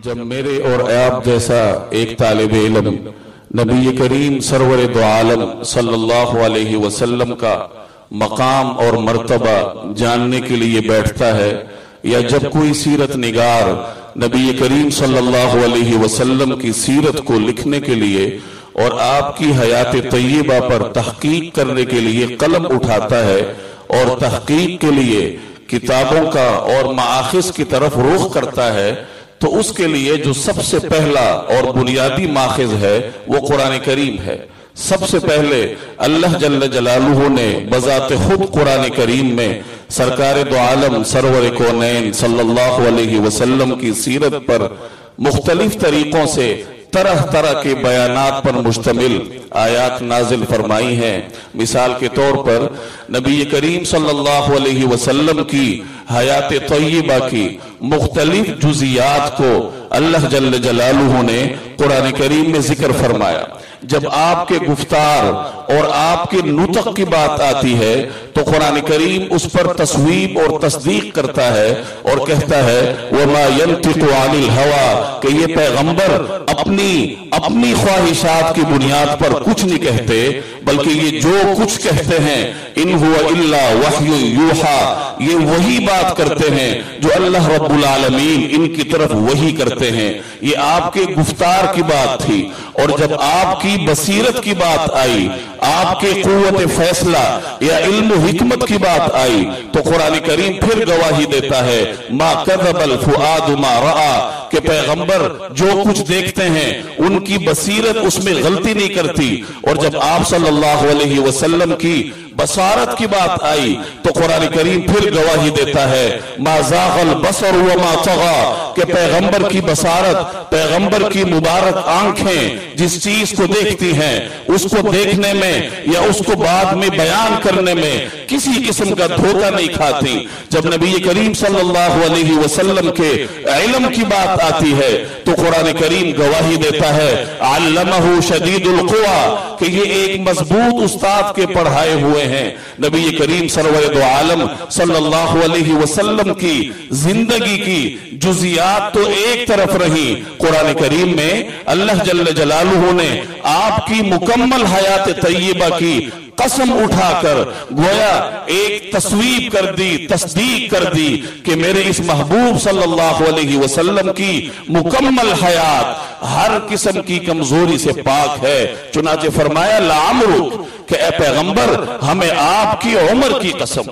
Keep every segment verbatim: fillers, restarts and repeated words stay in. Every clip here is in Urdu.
جب میرے اور آپ جیسا ایک طالب علم نبی کریم سرور دو عالم صلی اللہ علیہ وسلم کا مقام اور مرتبہ جاننے کے لیے بیٹھتا ہے، یا جب کوئی سیرت نگار نبی کریم صلی اللہ علیہ وسلم کی سیرت کو لکھنے کے لیے اور آپ کی حیات طیبہ پر تحقیق کرنے کے لیے قلم اٹھاتا ہے اور تحقیق کے لیے کتابوں کا اور مآخذ کی طرف رخ کرتا ہے، تو اس کے لیے جو سب سے پہلا اور بنیادی ماخذ ہے وہ قرآن کریم ہے۔ سب سے پہلے اللہ جل جلالہ نے بذات خود قرآن کریم میں سرکار دو عالم سرور کونین صلی اللہ علیہ وسلم کی سیرت پر مختلف طریقوں سے طرح طرح کے بیانات پر مشتمل آیات نازل فرمائی ہیں۔ مثال کے طور پر نبی کریم صلی اللہ علیہ وسلم کی حیات طیبہ کی مختلف جزیات کو اللہ جل جلالہ نے قرآن کریم میں ذکر فرمایا۔ جب آپ کے گفتار اور آپ کے نطق کی بات آتی ہے تو قرآن کریم اس پر تصویب اور تصدیق کرتا ہے اور کہتا ہے وَمَا يَنْتِقُ عَنِ الْهَوَىٰ کہ یہ پیغمبر اپنی اپنی خواہشات کی بنیاد پر کچھ نہیں کہتے، بلکہ یہ جو کچھ کہتے ہیں ان هُوَ إِلَّا وَحْيٌ يُوحَىٰ یہ وہی بات کرتے ہیں جو اللہ رب العالمین ان کی طرف وحی کرتے ہیں۔ یہ آپ کے گفتار کی بات تھی، اور جب آپ کی بصیرت کی بات آئی، آپ کے قوت فیصلہ یا علم و حکمت کی بات آئی، تو قرآن کریم پھر گواہی دیتا ہے ما کذب الفؤاد ما رأى کہ پیغمبر جو کچھ دیکھتے ہیں ان کی بصیرت اس میں غلطی نہیں کرتی۔ اور جب آپ صلی اللہ علیہ وسلم کی بصارت کی بات آئی تو قرآن کریم پھر گواہی دیتا ہے ما زاغ البصر وما طغى کہ پیغمبر کی بصارت، پیغمبر کی مبارک آنکھیں جس چیز کو دیکھتی ہیں اس کو دیکھنے میں یا اس کو بعد میں بیان کرنے میں کسی قسم کا دھوکہ نہیں کھاتی۔ جب نبی کریم صلی اللہ علیہ وسلم کے علم کی بات آتی ہے تو قرآن کریم گواہی دیتا ہے علمہ شدید القویٰ کہ یہ ایک مضبوط استاد کے پڑھائے ہوئے ہیں۔ نبی کریم سرور دو عالم صلی اللہ علیہ وسلم کی زندگی کی جزیات تو ایک طرف رہی، قرآن کریم میں اللہ جل جلالہ نے آپ کی مکمل حیات طیبہ کی قسم اٹھا کر گویا ایک تصویب کر دی، تصدیق کر دی کہ میرے اس محبوب صلی اللہ علیہ وسلم کی مکمل حیات ہر قسم کی کمزوری سے پاک ہے۔ چنانچہ فرمایا لعمرک کہ اے پیغمبر ہمیں آپ کی عمر کی قسم،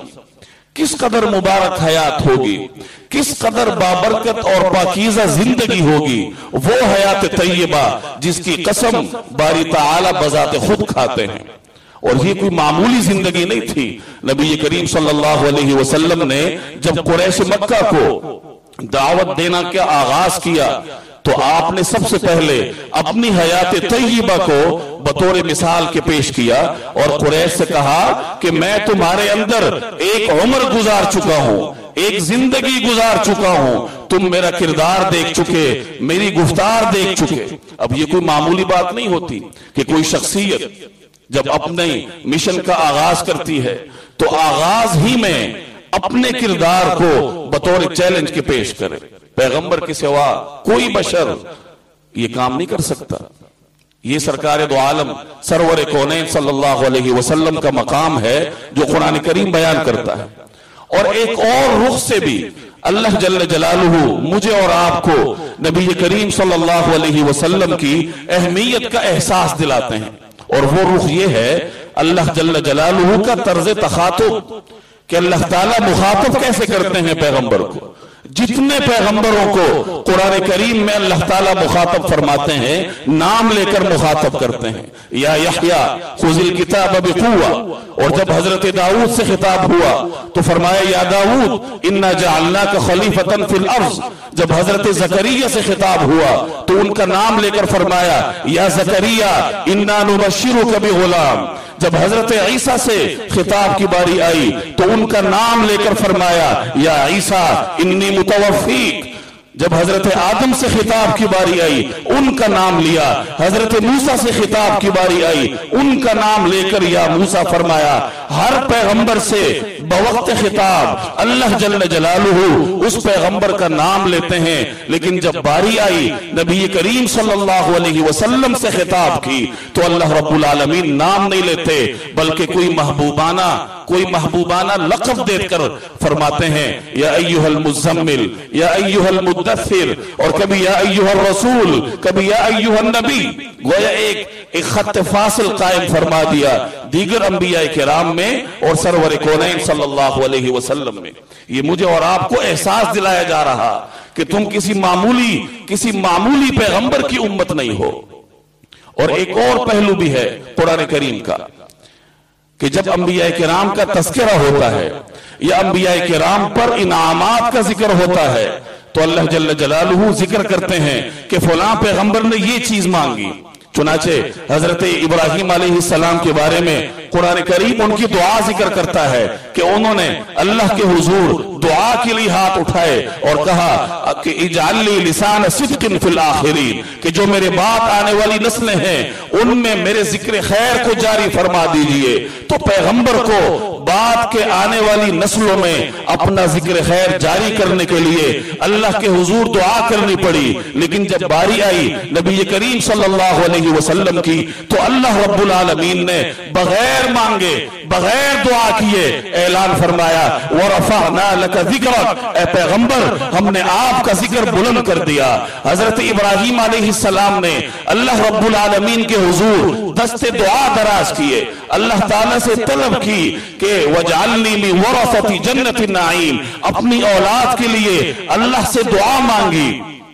کس قدر مبارک حیات ہوگی، کس قدر بابرکت اور پاکیزہ زندگی ہوگی، وہ حیات طیبہ جس کی قسم باری تعالی بذات خود کھاتے ہیں۔ اور یہ کوئی معمولی زندگی نہیں تھی۔ نبی کریم صلی اللہ علیہ وسلم نے جب قریش مکہ کو دعوت دینا کا آغاز کیا تو آپ نے سب سے پہلے اپنی حیات طیبہ کو بطور مثال کے پیش کیا اور قریش سے کہا کہ میں تمہارے اندر ایک عمر گزار چکا ہوں، ایک زندگی گزار چکا ہوں، تم میرا کردار دیکھ چکے، میری گفتار دیکھ چکے۔ اب یہ کوئی معمولی بات نہیں ہوتی کہ کوئی شخصیت جب اپنے مشن کا آغاز کرتی ہے تو آغاز ہی میں اپنے کردار کو بطور چیلنج کے پیش کرے۔ پیغمبر کے سوا کوئی بشر یہ کام نہیں کر سکتا۔ یہ سرکار دو عالم سرور کونین صلی اللہ علیہ وسلم کا مقام ہے جو قرآن کریم بیان کرتا ہے۔ اور ایک اور رخ سے بھی اللہ جل جلالہ مجھے اور آپ کو نبی کریم صلی اللہ علیہ وسلم کی اہمیت کا احساس دلاتے ہیں، اور وہ رخ یہ ہے اللہ جل جلالہ کا طرز تخاطب کہ اللہ تعالیٰ مخاطب کیسے کرتے ہیں پیغمبر کو۔ جتنے پیغمبروں کو قرآن کریم میں اللہ تعالیٰ مخاطب فرماتے ہیں نام لے کر مخاطب کرتے ہیں، یا یحییٰ خذ الکتاب بقوہ۔ اور جب حضرت داؤد سے خطاب ہوا تو فرمایا یا داؤد انا جعلناک خلیفۃ فی الارض۔ جب حضرت زکریا سے خطاب ہوا تو ان کا نام لے کر فرمایا یا زکریا انا نبشرک بغلام۔ جب حضرت عیسیٰ سے خطاب کی باری آئی تو ان کا نام لے کر فرمایا یا عیسیٰ انی متوفیک۔ جب حضرت آدم سے خطاب کی باری آئی ان کا نام لیا، حضرت موسیٰ سے خطاب کی باری آئی ان کا نام لے کر یا موسیٰ فرمایا، ہر پیغمبر سے بوقت خطاب اللہ جل جلالہ اس پیغمبر کا نام لیتے ہیں، لیکن جب باری آئی نبی کریم صلی اللہ علیہ وسلم سے خطاب کی تو اللہ رب العالمین نام نہیں لیتے، بلکہ کوئی محبوبانہ کوئی محبوبانہ لقب دے کر فرماتے ہیں یا ایھا المزمل، یا ایھا المدثر، اور کبھی یا ایھا الرسول، کبھی یا ایھا النبی، گویا ایک ایک خط فاصل قائم فرما دیا دیگر انبیاء کرام میں اور سرور کونین صلی اللہ علیہ وسلم میں۔ یہ مجھے اور آپ کو احساس دلایا جا رہا کہ تم کسی معمولی کسی معمولی پیغمبر کی امت نہیں ہو۔ اور ایک اور پہلو بھی ہے قرآن کریم کا کہ جب انبیاء کرام کا تذکرہ ہوتا ہے یا انبیاء کرام پر انعامات کا ذکر ہوتا ہے تو اللہ جل جلالہ ذکر کرتے ہیں کہ فلاں پیغمبر نے یہ چیز مانگی۔ چنانچہ حضرت ابراہیم علیہ السلام کے بارے میں قرآن کریم ان کی دعا ذکر کرتا ہے کہ انہوں نے اللہ کے حضور دعا کے لیے ہاتھ اٹھائے اور کہا کہ اجعل لی لسان صدق فی الآخرین، کہ جو میرے بعد آنے والی نسلیں ہیں ان میں میرے ذکر خیر کو جاری فرما دیجئے۔ تو پیغمبر کو بعد کے آنے والی نسلوں میں اپنا ذکر خیر جاری کرنے کے لیے اللہ کے حضور دعا کرنی پڑی، لیکن جب باری آئی نبی کریم صلی اللہ علیہ وسلم کی تو اللہ رب العالمین نے بغیر مانگے بغیر دعا کیے اعلان فرمایا وَرَفَعْنَا لَكَ ذِكْرَكَ، اے پیغمبر ہم نے آپ کا ذکر بلند کر دیا۔ حضرت ابراہیم علیہ السلام نے اللہ رب العالمین کے حضور دست دعا دراز کیے، اللہ تعالیٰ سے طلب کی کہ وَجْعَلْنِي مِنْ وَرَثَةِ جَنَّةِ النَّعِيمِ، اپنی اولاد کے لیے اللہ سے دعا مانگی،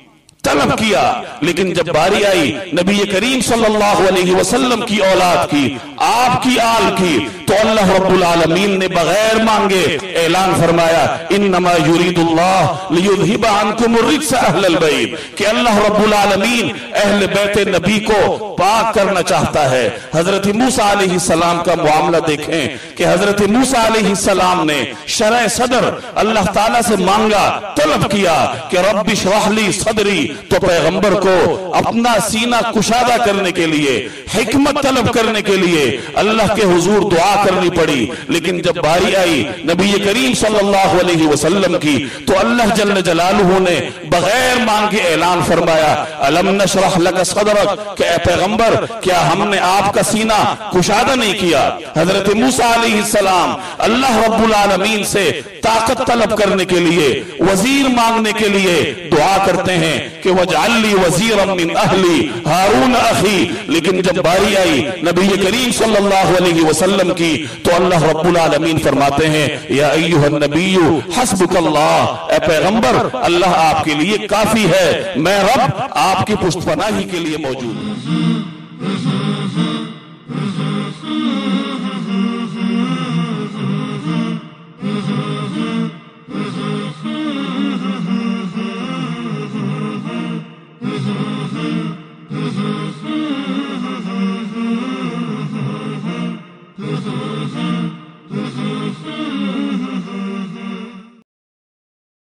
طلب کیا، لیکن جب باری آئی نبی کریم صلی اللہ علیہ وسلم کی اولاد کی، آپ کی آل کی، تو اللہ رب العالمین نے بغیر مانگے اعلان فرمایا انما یرید اللہ لیذہب عنکم الرجس اہل البیت، کہ اللہ رب العالمین اہل بیت نبی کو پاک کرنا چاہتا ہے۔ حضرت موسیٰ علیہ السلام کا معاملہ دیکھیں کہ حضرت موسیٰ علیہ السلام نے شرع صدر اللہ تعالیٰ سے مانگا، طلب کیا کہ رب اشرح لی صدری، تو پیغمبر کو اپنا سینہ کشادہ کرنے کے لیے حکمت طلب کرنے کے لیے اللہ کے حضور دعا کرنی پڑی، لیکن جب باری آئی نبی کریم صلی اللہ علیہ وسلم کی تو اللہ جل جلالہ نے بغیر مانگے اعلان فرمایا الم نشرح لک صدرک، کہ اے پیغمبر کیا ہم نے آپ کا سینہ کشادہ نہیں کیا؟ حضرت موسیٰ علیہ السلام اللہ رب العالمین سے طاقت طلب کرنے کے لیے وزیر مانگنے کے لیے دعا کرتے ہیں کہ وَجْعَلْ لِي وَزِيرًا مِّنْ أَهْلِي هَارُونَ أَخِي، لیکن جب باری آئی نبی کریم صلی اللہ علیہ وسلم کی تو اللہ رب العالمین فرماتے ہیں یا ایھا النبی حسبک اللہ، اے پیغمبر اللہ آپ کے لیے کافی ہے، میں رب آپ کی پشت پناہی کے لیے موجود ہوں۔